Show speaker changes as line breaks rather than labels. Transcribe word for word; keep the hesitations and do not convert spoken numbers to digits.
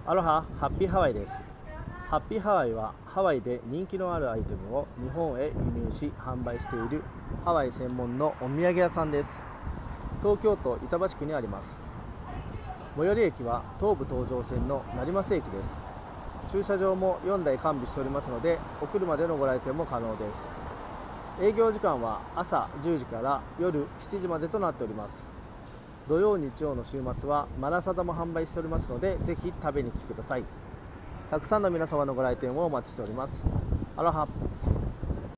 アロハ、ハッピーハワイです。ハッピーハワイはハワイで人気のあるアイテムを日本へ輸入し販売しているハワイ専門のお土産屋さんです。東京都板橋区にあります。最寄り駅は東武東上線の成増駅です。駐車場もよんだい完備しておりますので、お車でのご来店も可能です。営業時間は朝じゅうじから夜しちじまでとなっております。土曜日曜の週末はマラサダも販売しておりますので、ぜひ食べに来てください。たくさんの皆様のご来店をお待ちしております。アロハ。